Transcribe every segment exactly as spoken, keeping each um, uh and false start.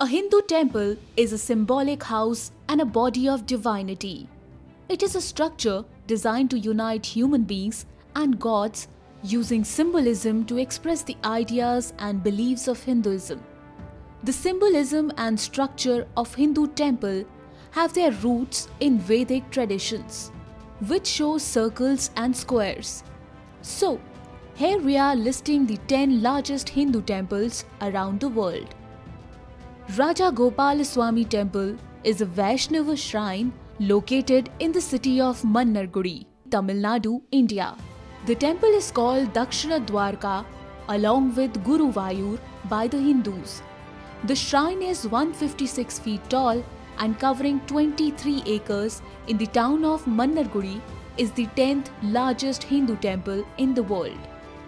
A Hindu temple is a symbolic house and a body of divinity. It is a structure designed to unite human beings and gods using symbolism to express the ideas and beliefs of Hinduism. The symbolism and structure of Hindu temple have their roots in Vedic traditions, which shows circles and squares. So, here we are listing the ten largest Hindu temples around the world. Raja Gopalaswamy Temple is a Vaishnava shrine located in the city of Mannargudi, Tamil Nadu, India. The temple is called Dakshina Dwarka along with Guruvayur by the Hindus. The shrine is one hundred fifty-six feet tall and covering twenty-three acres in the town of Mannargudi is the tenth largest Hindu temple in the world.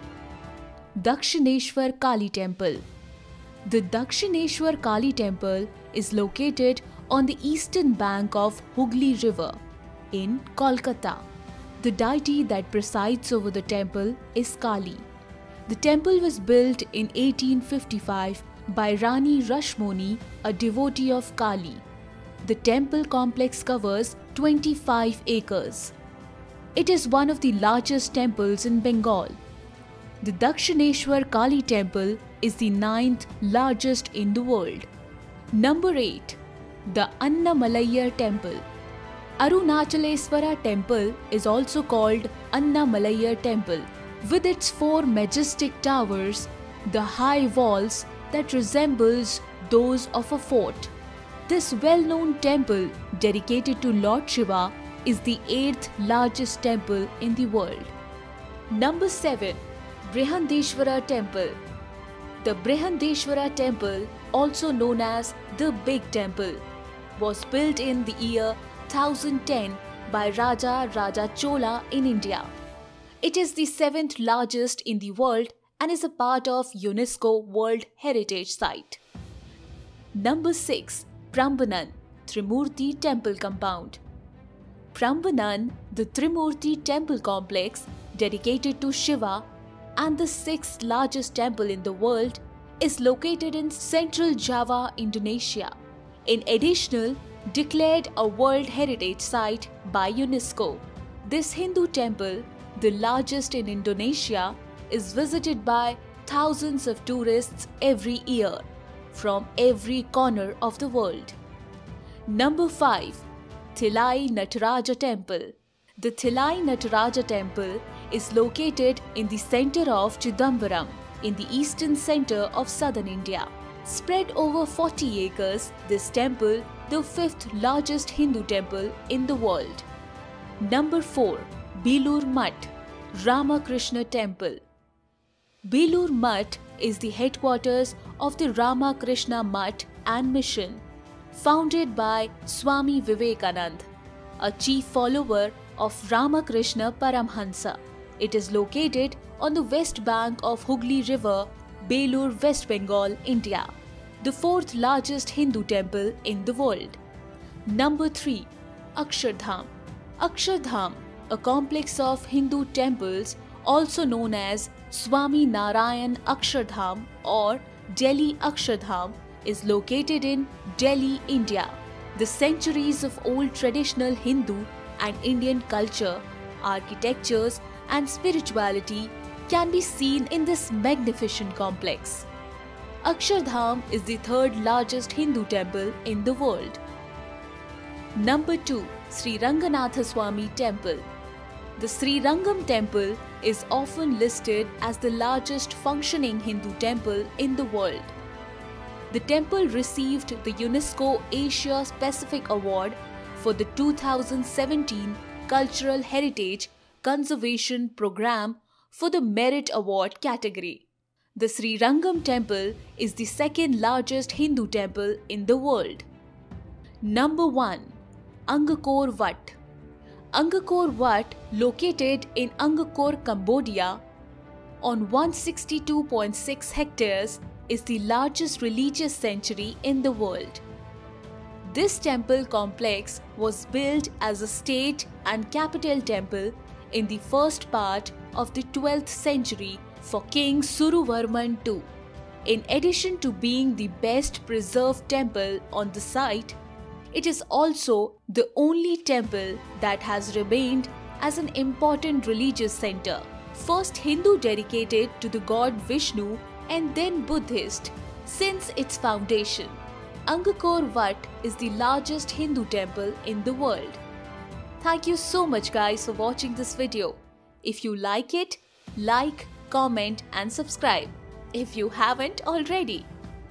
Dakshineshwar Kali Temple. The Dakshineshwar Kali Temple is located on the eastern bank of Hooghly River in Kolkata. The deity that presides over the temple is Kali. The temple was built in eighteen fifty-five by Rani Rashmoni, a devotee of Kali. The temple complex covers twenty-five acres. It is one of the largest temples in Bengal. The Dakshineshwar Kali Temple is the ninth largest in the world. Number eight. The Annamalayar Temple. Arunachaleswara Temple is also called Annamalayar Temple. With its four majestic towers, the high walls that resembles those of a fort. This well-known temple dedicated to Lord Shiva is the eighth largest temple in the world. Number seven. Brihandeshwara Temple. The Brihandeshwara Temple, also known as the Big Temple, was built in the year one thousand ten by Raja Raja Chola in India. It is the seventh largest in the world and is a part of UNESCO World Heritage Site. Number six. Prambanan, Trimurti Temple Compound. Prambanan, the Trimurti Temple Complex dedicated to Shiva and the sixth largest temple in the world, is located in central Java, Indonesia. In addition, declared a World Heritage Site by UNESCO. This Hindu temple, the largest in Indonesia, is visited by thousands of tourists every year from every corner of the world. Number five. Thilai Nataraja Temple. The Thilai Nataraja Temple is located in the center of Chidambaram, in the eastern center of southern India. Spread over forty acres, this temple, the fifth largest Hindu temple in the world. Number four. Belur Mutt, Ramakrishna Temple. Belur Mutt is the headquarters of the Ramakrishna Mutt and Mission, founded by Swami Vivekananda, a chief follower of Ramakrishna Paramhansa. It is located on the west bank of Hooghly River, Belur, West Bengal, India, the fourth largest Hindu temple in the world. Number three. Akshardham. Akshardham, a complex of Hindu temples also known as Swami Narayan Akshardham or Delhi Akshardham, is located in Delhi, India. The centuries of old traditional Hindu and Indian culture, architectures and spirituality can be seen in this magnificent complex. Akshardham is the third largest Hindu temple in the world. Number two. Sri Ranganathaswamy Temple. The Sri Rangam Temple is often listed as the largest functioning Hindu temple in the world. The temple received the UNESCO Asia Pacific Award for the two thousand seventeen Cultural Heritage Conservation Program for the Merit Award category. The Sri Rangam Temple is the second largest Hindu temple in the world. Number one. Angkor Wat. Angkor Wat, located in Angkor, Cambodia, on one hundred sixty-two point six hectares, is the largest religious sanctuary in the world. This temple complex was built as a state and capital temple in the first part of the twelfth century for King Suruvarman the Second. In addition to being the best preserved temple on the site, it is also the only temple that has remained as an important religious center, first Hindu dedicated to the god Vishnu and then Buddhist, since its foundation. Angkor Wat is the largest Hindu temple in the world. Thank you so much guys for watching this video. If you like it, like, comment and subscribe if you haven't already.